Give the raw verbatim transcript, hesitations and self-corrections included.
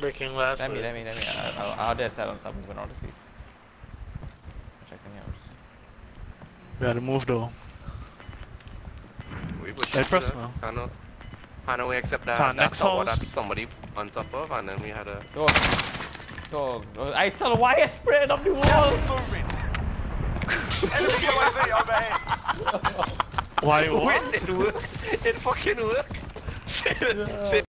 breaking glass. Let me, let me, let me. I'll, I'll dead set on something going on to see. Checking out. We gotta move though. We push Like it personal. I know. I know we accept that, Time, that next tower house. that somebody on top of, and then we had a... Dog. Dog. I tell her why you spread up the wall. Moving. Enemy U A V overhead. Why what? Wait, it worked. It fucking worked. Yeah.